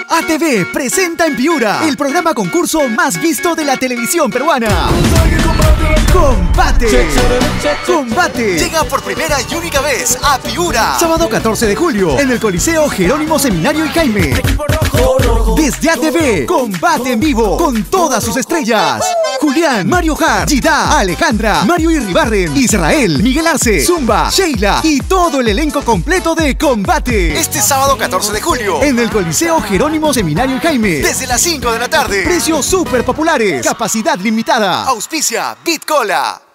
ATV presenta en Piura el programa concurso más visto de la televisión peruana. ¡Combate! ¡Combate! Llega por primera y única vez a Piura. Sábado 14 de julio en el Coliseo Jerónimo Seminario y Jaime. Desde ATV, combate en vivo con todas sus estrellas. Julián, Mario Hart, Gida, Alejandra, Mario Irribarren, Israel, Miguel Arce, Zumba, Sheila y todo el elenco completo de Combate. Este sábado 14 de julio en el Coliseo Jerónimo Seminario y Jaime. Desde las 5 de la tarde. Precios súper populares. Capacidad limitada. Auspicia Bitcola.